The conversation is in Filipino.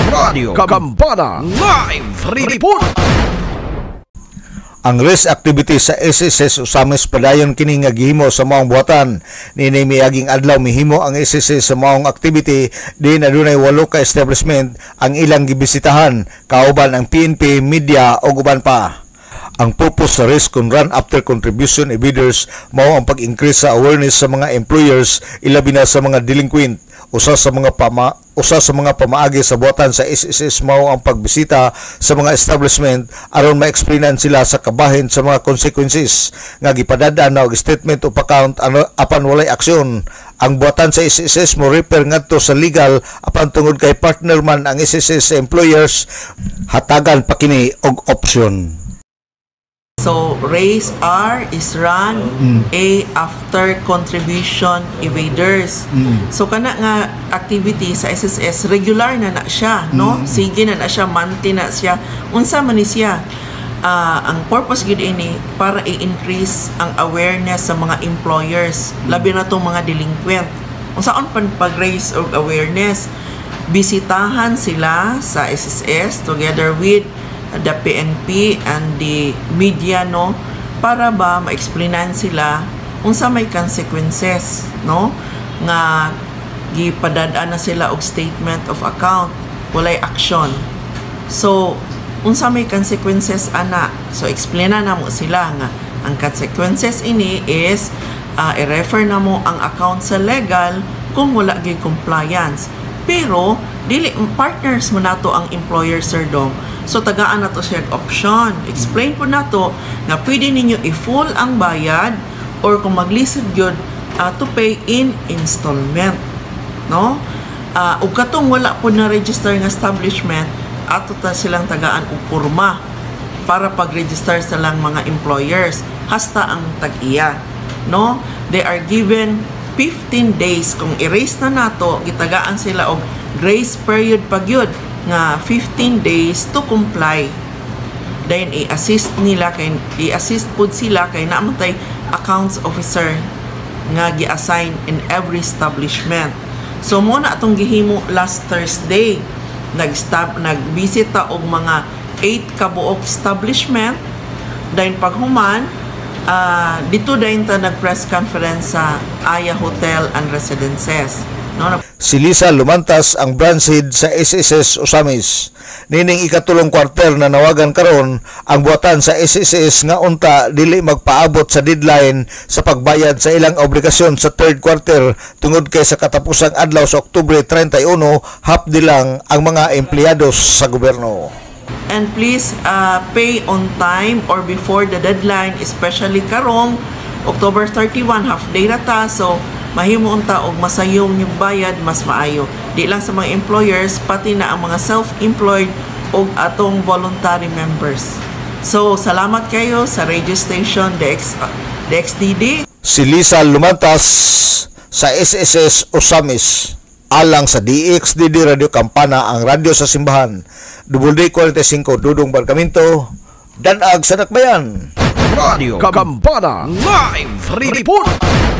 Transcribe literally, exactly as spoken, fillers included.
Radio Gambana Live Report. Ang risk activity sa S S S Osamis padayon kini nga gihimo sa maong buhatan. Nini miaging adlaw mihimo ang S S S sa maong activity din adunay walo ka establishment ang ilang gibisitahan kauban ang P N P, media ug uban pa. Ang purpose sa risk and run after contribution e bidders mao ang pag-increase sa awareness sa mga employers ilabi na sa mga delinquent. Usa sa mga pama usa sa mga pamaagi sa buhatan sa S S S mao ang pagbisita sa mga establishment aron ma-explainan sila sa kabahin sa mga consequences nga gipadadaan na og statement of account ano, apan walay aksyon. Ang buhatan sa S S S mo refer ngadto sa legal apan tungod kay partner man ang S S S sa employers hatagan pa kini og option. So, raise R is run, mm. A after contribution evaders. Mm. So, kana nga activity sa S S S, regular na na siya, no? Mm. Sige na na siya, manti na siya. Unsa man ni siya? Uh, ang purpose gid ini para i-increase ang awareness sa mga employers, labi na tong mga delinquent. Unsaon pan pag-raise og awareness? Bisitahan sila sa S S S together with the P N P and the media, no, para ba ma-explainan sila unsa may consequences, no, nga gipadadaan na sila og statement of account, walay action. So unsa may consequences ana, so explainan na mo sila nga ang consequences ini is uh, i-refer na mo ang account sa legal kung wala gyud compliance. Pero dili partners mo nato ang employer, sir dong. So tagaan na to siya option. Explain po na to na pwede ninyo i-full ang bayad or kung maglisod yun uh, to pay in installment, no? Uh, ug katong wala po na register ng establishment ato ta silang tagaan og porma para pag-register sa lang mga employers hasta ang tag-iya, no? They are given fifteen days. Kung erase na nato gitagaan sila og grace period pagyud nga fifteen days to comply. Then i-assist nila kay i-assist pud sila kay namatay accounts officer nga gi-assign in every establishment. So mo na atong gihimo last Thursday. Nag-stab nagbisita og mga eight kabuok establishment. Then paghuman uh, dito dayon ta nag-press conference sa Aya Hotel and Residences. No, si Lisa lumantas ang branch head sa S S S Osamis. Nining ikatulong kwarter na nawagan karon ang buhatan sa S S S nga unta dili magpaabot sa deadline sa pagbayad sa ilang obligasyon sa third quarter tungod kay sa katapusang adlaw sa Oktubre thirty-one, hapdi lang ang mga empleyados sa gobyerno. And please uh, pay on time or before the deadline, especially karong October thirty-one, half day na ta. So mahimo unta og masayong yung bayad mas maayo. Di lang sa mga employers, pati na ang mga self-employed o atong voluntary members. So, salamat kayo sa radio station D X, D X D D. Si Lisa lumantas sa S S S Osamis alang sa D X D D Radio Campana, ang radyo sa simbahan. W D forty-five Dudong Barkamento, Danag sa Dakbayan. Radio Campana Live Report.